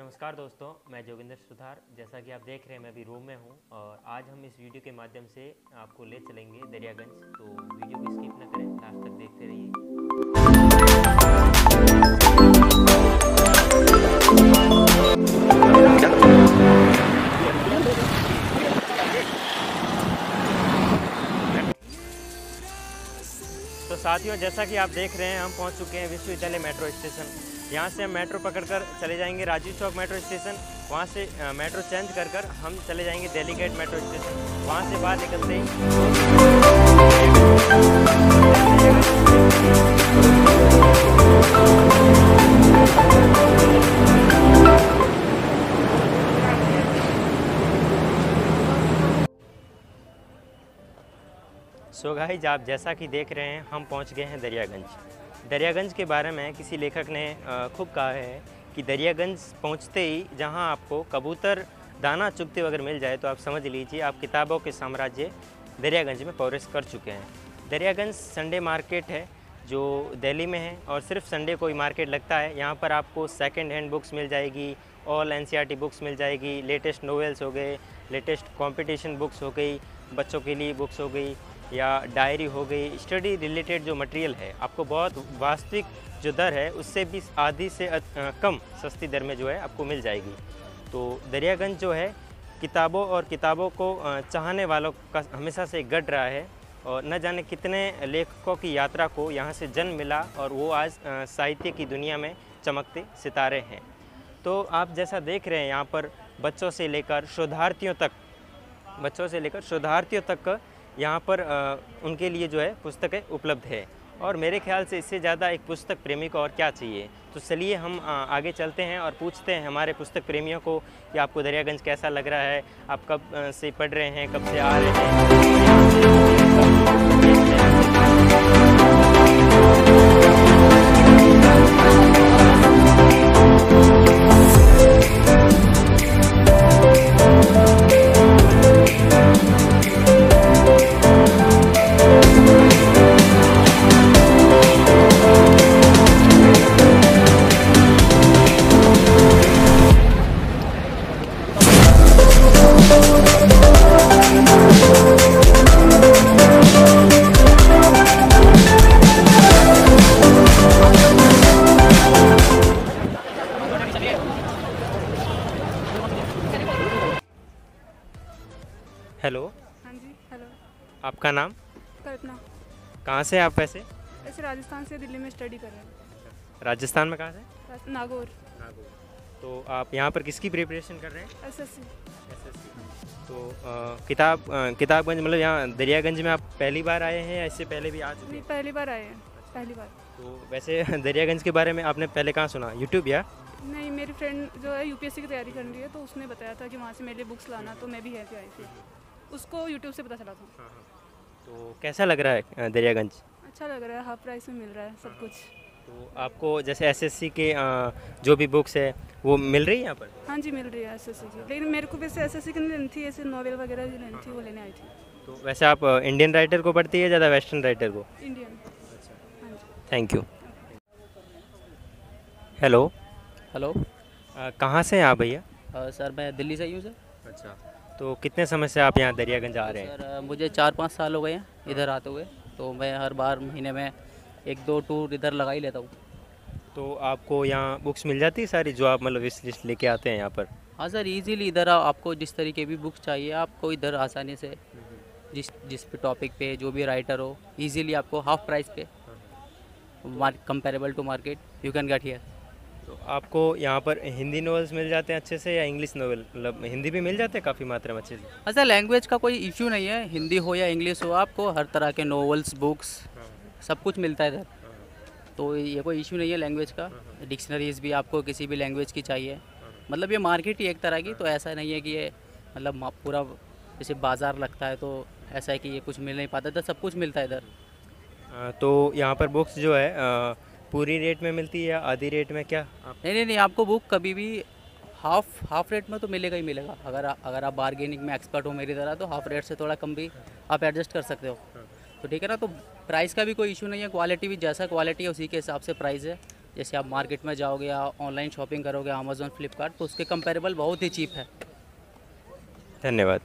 नमस्कार दोस्तों, मैं जोगिंदर सुधार। जैसा कि आप देख रहे हैं मैं अभी रूम में हूं और आज हम इस वीडियो के माध्यम से आपको ले चलेंगे दरियागंज। तो वीडियो को स्किप ना करें, लास्ट तक देखते रहिए। तो साथियों, जैसा कि आप देख रहे हैं हम पहुंच चुके हैं विश्वविद्यालय मेट्रो स्टेशन। यहाँ से हम मेट्रो पकड़कर चले जाएंगे राजीव चौक मेट्रो स्टेशन। वहाँ से मेट्रो चेंज कर हम चले जाएंगे दिल्ली गेट मेट्रो स्टेशन। वहाँ से बाहर निकलते ही सो गाइस, आप जैसा कि देख रहे हैं हम पहुंच गए हैं दरियागंज। दरियागंज के बारे में किसी लेखक ने खूब कहा है कि दरियागंज पहुंचते ही जहां आपको कबूतर दाना चुगते अगर मिल जाए तो आप समझ लीजिए आप किताबों के साम्राज्य दरियागंज में प्रवेश कर चुके हैं। दरियागंज संडे मार्केट है जो दिल्ली में है और सिर्फ संडे को ही मार्केट लगता है। यहाँ पर आपको सेकेंड हैंड बुक्स मिल जाएगी, ऑल एनसीईआरटी बुक्स मिल जाएगी, लेटेस्ट नॉवेल्स हो गए, लेटेस्ट कंपटीशन बुक्स हो गई, बच्चों के लिए बुक्स हो गई या डायरी हो गई, स्टडी रिलेटेड जो मटेरियल है आपको बहुत वास्तविक जो दर है उससे भी आधी से कम सस्ती दर में जो है आपको मिल जाएगी। तो दरियागंज जो है किताबों को चाहने वालों का हमेशा से गढ़ रहा है और न जाने कितने लेखकों की यात्रा को यहाँ से जन्म मिला और वो आज साहित्य की दुनिया में चमकते सितारे हैं। तो आप जैसा देख रहे हैं यहाँ पर बच्चों से लेकर शोधार्थियों तक यहाँ पर उनके लिए जो है पुस्तकें उपलब्ध है और मेरे ख्याल से इससे ज़्यादा एक पुस्तक प्रेमी को और क्या चाहिए। तो चलिए हम आगे चलते हैं और पूछते हैं हमारे पुस्तक प्रेमियों को कि आपको दरियागंज कैसा लग रहा है, आप कब से पढ़ रहे हैं, कब से आ रहे हैं। हेलो। हाँ जी, हेलो। आपका नाम? कल्पना। कहाँ से आप वैसे? ऐसे राजस्थान से दिल्ली में स्टडी कर रहे हैं। राजस्थान में कहाँ से? नागौर। तो आप यहाँ पर किसकी प्रिपरेशन कर रहे हैं? एसएससी। तो किताबगंज मतलब यहाँ दरियागंज में आप पहली बार आए हैं या इससे पहले भी आ चुके हैं? पहली बार आए हैं, पहली बार। तो वैसे दरियागंज के बारे में आपने पहले कहाँ सुना, यूट्यूब या? नहीं, मेरी फ्रेंड जो है यूपीएससी की तैयारी कर रही है तो उसने बताया था कि वहाँ से मेरे लिए बुक्स लाना, तो मैं भी है आई थी, उसको यूट्यूब से पता चला था। तो कैसा लग रहा है दरियागंज? अच्छा लग रहा है, हाफ प्राइस में मिल रहा है सब कुछ। तो आपको जैसे एसएससी के जो भी बुक्स है वो मिल रही है यहाँ पर? हाँ जी, मिल रही है एसएससी की, लेकिन मेरे को वैसे एसएससी की नहीं लेनी थी, ऐसे नॉवेल वगैरह जो लेनी थी वो लेने आई थी। तो वैसे आप इंडियन राइटर को पढ़ती है ज़्यादा वेस्टर्न राइटर को? इंडियन। हाँ जी। Thank you. हेलो। हेलो। कहाँ से हैं आप भैया? सर मैं दिल्ली से ही हूँ सर। अच्छा, तो कितने समय से आप यहाँ दरियागंज आ रहे हैं? सर मुझे 4-5 साल हो गए हैं इधर आते हुए, तो मैं हर बार महीने में 1-2 टूर इधर लगा ही लेता हूँ। तो आपको यहाँ बुक्स मिल जाती है सारी जो आप मतलब विश लिस्ट लेके आते हैं यहाँ पर? हाँ सर, इजीली इधर आपको जिस तरीके भी बुक्स चाहिए आपको इधर आसानी से जिस भी टॉपिक पे जो भी राइटर हो इजीली आपको हाफ प्राइस पे comparable to market you can get here. तो आपको यहाँ पर हिंदी नॉवेल्स मिल जाते हैं अच्छे से या इंग्लिश नॉवेल, मतलब हिंदी भी मिल जाते हैं काफ़ी मात्रा में अच्छे से? अच्छा, लैंग्वेज का कोई इश्यू नहीं है, हिंदी हो या इंग्लिश हो आपको हर तरह के नॉवेल्स बुक्स सब कुछ मिलता है इधर, तो ये कोई इशू नहीं है लैंग्वेज का। डिक्शनरीज भी आपको किसी भी लैंग्वेज की चाहिए, मतलब ये मार्केट ही एक तरह की, तो ऐसा नहीं है कि ये मतलब पूरा जैसे बाज़ार लगता है तो ऐसा है कि ये कुछ मिल नहीं पाता, इधर सब कुछ मिलता है इधर। तो यहाँ पर बुक्स जो है पूरी रेट में मिलती है या आधी रेट में क्या? नहीं, आपको बुक कभी भी हाफ रेट में तो मिलेगा ही मिलेगा। अगर आप बार्गेनिंग में एक्सपर्ट हो मेरी तरह तो हाफ रेट से थोड़ा कम भी आप एडजस्ट कर सकते हो, तो ठीक है ना। तो प्राइस का भी कोई इशू नहीं है, क्वालिटी भी जैसा क्वालिटी है उसी के हिसाब से प्राइस है। जैसे आप मार्केट में जाओगे या ऑनलाइन शॉपिंग करोगे अमेज़ॉन फ्लिपकार्ट, तो उसके कंपेरेबल बहुत ही चीप है। धन्यवाद।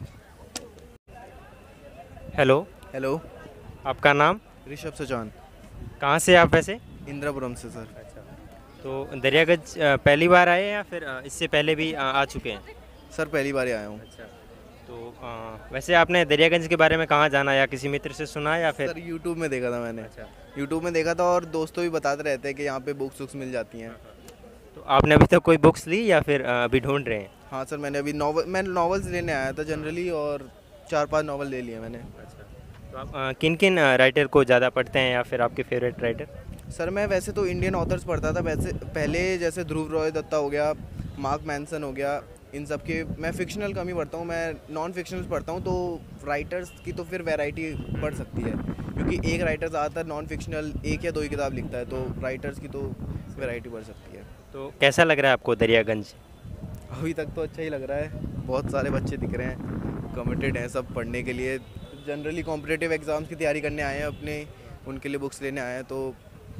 हेलो, हेलो, आपका नाम? ऋषभ सचान, कहाँ से आप वैसे? इंदिरापुरम से सर। अच्छा, तो दरियागंज पहली बार आए या फिर इससे पहले भी आ चुके हैं? सर पहली बार ही आया हूँ। अच्छा, तो वैसे आपने दरियागंज के बारे में कहाँ जाना, या किसी मित्र से सुना या फिर? सर यूट्यूब में देखा था मैंने। अच्छा, यूट्यूब में देखा था और दोस्तों भी बताते रहते हैं कि यहाँ पे बुक्स वुक्स मिल जाती हैं। तो आपने अभी तक कोई बुक्स ली या फिर अभी ढूंढ रहे हैं? हाँ सर, मैंने अभी नॉवेल्स लेने आया था जनरली, और 4-5 नॉवल ले लिए मैंने। अच्छा, तो आप किन किन राइटर को ज़्यादा पढ़ते हैं या फिर आपके फेवरेट राइटर? सर मैं वैसे तो इंडियन ऑथर्स पढ़ता था वैसे पहले, जैसे ध्रुव रॉय दत्ता हो गया, मार्क मैनसन हो गया, इन सब के। मैं फिक्शनल कम ही पढ़ता हूँ, मैं नॉन फिक्शनल पढ़ता हूँ। तो राइटर्स की तो फिर वैरायटी बढ़ सकती है, क्योंकि एक राइटर ज़्यादातर नॉन फिक्शनल 1 या 2 ही किताब लिखता है, तो राइटर्स की तो वैरायटी बढ़ सकती है। तो कैसा लग रहा है आपको दरियागंज? अभी तक तो अच्छा ही लग रहा है, बहुत सारे बच्चे दिख रहे हैं, कमिटेड हैं सब पढ़ने के लिए। जनरली कॉम्पिटिटिव एग्ज़ाम्स की तैयारी करने आए हैं अपने, उनके लिए बुक्स लेने आए हैं। तो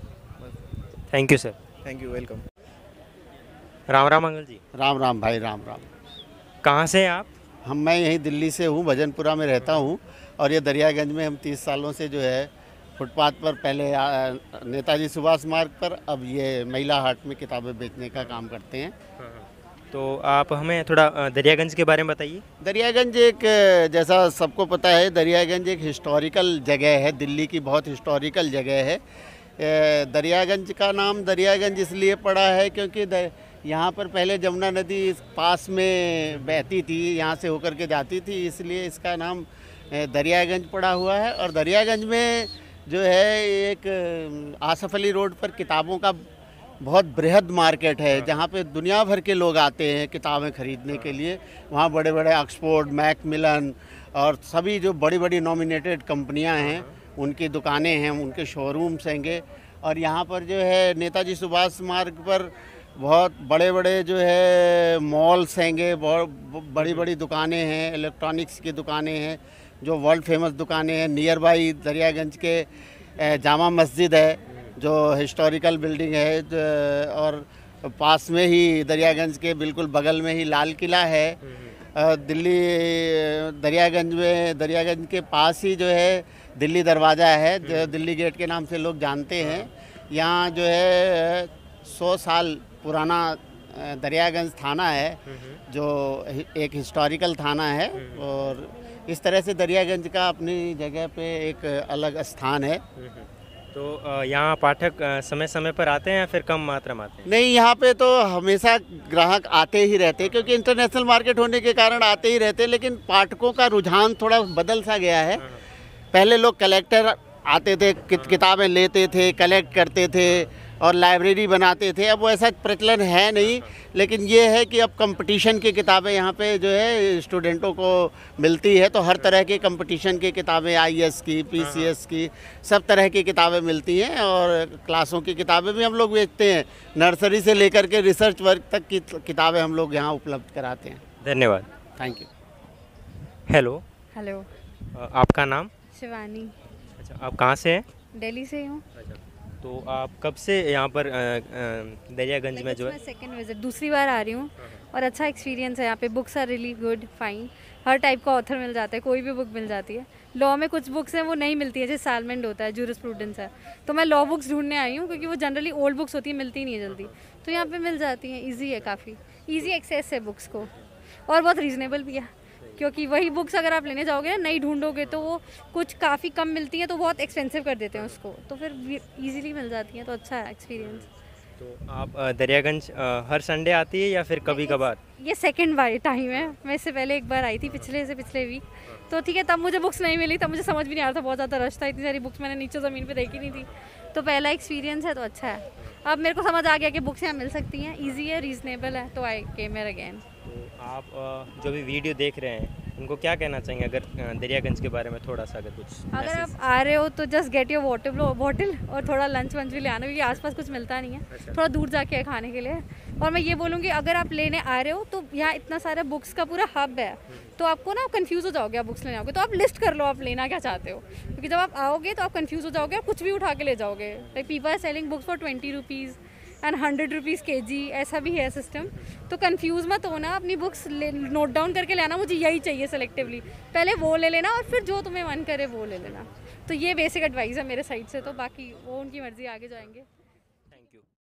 thank you sir. Thank you, welcome. Ram Ram uncle ji. Ram Ram भाई, राम राम। कहाँ से हैं आप? मैं यहीं दिल्ली से हूँ, भजनपुरा में रहता हूँ। और ये दरियागंज में हम 30 सालों से जो है फुटपाथ पर, पहले नेताजी सुभाष मार्ग पर, अब ये महिला हाट में किताबें बेचने का काम करते हैं। तो आप हमें थोड़ा दरियागंज के बारे में बताइए। दरियागंज एक, जैसा सबको पता है, दरियागंज एक हिस्टोरिकल जगह है, दिल्ली की बहुत हिस्टोरिकल जगह है। दरियागंज का नाम दरियागंज इसलिए पड़ा है क्योंकि यहाँ पर पहले जमुना नदी इस पास में बहती थी, यहाँ से होकर के जाती थी, इसलिए इसका नाम दरियागंज पड़ा हुआ है। और दरियागंज में जो है एक आसफ अली रोड पर किताबों का बहुत बृहद मार्केट है, जहाँ पे दुनिया भर के लोग आते हैं किताबें खरीदने के लिए। वहाँ बड़े बड़े ऑक्सफोर्ड, मैकमिलन और सभी जो बड़ी बड़ी नॉमिनेटेड कंपनियाँ हैं उनकी दुकानें हैं, उनके शोरूम्स हैंगे। और यहाँ पर जो है नेताजी सुभाष मार्ग पर बहुत बड़े बड़े जो है मॉल्स हैंगे, बहुत बड़ी बड़ी दुकानें हैं, इलेक्ट्रॉनिक्स की दुकानें हैं, जो वर्ल्ड फेमस दुकानें हैं। नियर बाई दरियागंज के जामा मस्जिद है, जो हिस्टोरिकल बिल्डिंग है, और पास में ही दरियागंज के बिल्कुल बगल में ही लाल किला है। दिल्ली दरियागंज के पास ही जो है दिल्ली दरवाज़ा है, जो दिल्ली गेट के नाम से लोग जानते हैं। यहाँ जो है 100 साल पुराना दरियागंज थाना है, जो एक हिस्टोरिकल थाना है। और इस तरह से दरियागंज का अपनी जगह पे एक अलग स्थान है। तो यहाँ पाठक समय समय पर आते हैं या फिर कम मात्रा में आते हैं? नहीं, यहाँ पे तो हमेशा ग्राहक आते ही रहते हैं, क्योंकि इंटरनेशनल मार्केट होने के कारण आते ही रहते हैं। लेकिन पाठकों का रुझान थोड़ा बदल सा गया है। पहले लोग कलेक्टर आते थे, किताबें लेते थे, कलेक्ट करते थे और लाइब्रेरी बनाते थे। अब वैसा प्रचलन है नहीं, लेकिन ये है कि अब कंपटीशन की किताबें यहाँ पे जो है स्टूडेंटों को मिलती है। तो हर तरह के कंपटीशन की किताबें, IAS की, PCS की, सब तरह की किताबें मिलती हैं। और क्लासों की किताबें भी हम लोग बेचते हैं, नर्सरी से लेकर के रिसर्च वर्क तक की किताबें हम लोग यहाँ उपलब्ध कराते हैं। धन्यवाद। Thank you. हेलो, हेलो, आपका नाम? शिवानी। अच्छा, आप कहाँ से हैं? दिल्ली से हूँ। अच्छा, तो आप कब से यहाँ पर दरियागंज में जो है? सेकंड विजिट, दूसरी बार आ रही हूँ और अच्छा एक्सपीरियंस है यहाँ पे। Books are really good, fine. हर टाइप का ऑथर मिल जाता है, कोई भी बुक मिल जाती है। लॉ में कुछ बुक्स हैं वो नहीं मिलती है, जैसे सालमेंट होता है, जूरिस्प्रूडेंस है, तो मैं लॉ बुक्स ढूंढने आई हूँ, क्योंकि वो जनरली ओल्ड बुक्स होती है, मिलती नहीं है जल्दी। तो यहाँ पे मिल जाती हैं, ईजी है, काफ़ी ईजी एक्सेस है बुक्स को, और बहुत रीज़नेबल भी है। क्योंकि वही बुक्स अगर आप लेने जाओगे ना, नहीं ढूंढोगे, तो वो कुछ काफ़ी कम मिलती हैं, तो बहुत एक्सपेंसिव कर देते हैं उसको, तो फिर इजीली मिल जाती हैं, तो अच्छा है एक्सपीरियंस। तो आप दरियागंज हर संडे आती है या फिर कभी कभार? ये सेकंड बार टाइम है, मैं इससे पहले एक बार आई थी पिछले वीक। तो ठीक है, तब मुझे बुक्स नहीं मिली, तब मुझे समझ भी नहीं आ रहा था, बहुत ज़्यादा रश था, इतनी सारी बुक्स मैंने नीचे ज़मीन पे देखी नहीं थी। तो पहला एक्सपीरियंस है, तो अच्छा है। अब मेरे को समझ आ गया कि बुक्स यहाँ मिल सकती हैं, ईजी है, रीज़नेबल है, तो आई केम हियर अगेन। तो आप जो भी वीडियो देख रहे हैं उनको क्या कहना चाहेंगे, अगर दरियागंज के बारे में थोड़ा सा अगर कुछ? अगर आप आ रहे हो तो जस्ट गेट योर बॉटल और थोड़ा लंच वंच भी ले आना, क्योंकि आसपास कुछ मिलता नहीं है। अच्छा। थोड़ा दूर जाके है खाने के लिए। और मैं ये बोलूँगी, अगर आप लेने आ रहे हो तो यहाँ इतना सारा बुक्स का पूरा हब है, तो आपको ना कंफ्यूज हो जाओगे, आप बुक्स लेने आओगे तो आप लिस्ट कर लो आप लेना क्या चाहते हो, क्योंकि जब आप आओगे तो आप कंफ्यूज हो जाओगे और कुछ भी उठा के ले जाओगे। Like people are selling books for 20 rupees, and 100 rupees kg, ऐसा भी है सिस्टम। तो कंफ्यूज मत होना, अपनी बुक्स नोट डाउन करके लेना, मुझे यही चाहिए सेलेक्टिवली, पहले वो ले लेना और फिर जो तुम्हें मन करे वो ले लेना। तो ये बेसिक एडवाइस है मेरे साइड से, तो बाकी वो उनकी मर्ज़ी, आगे जाएंगे।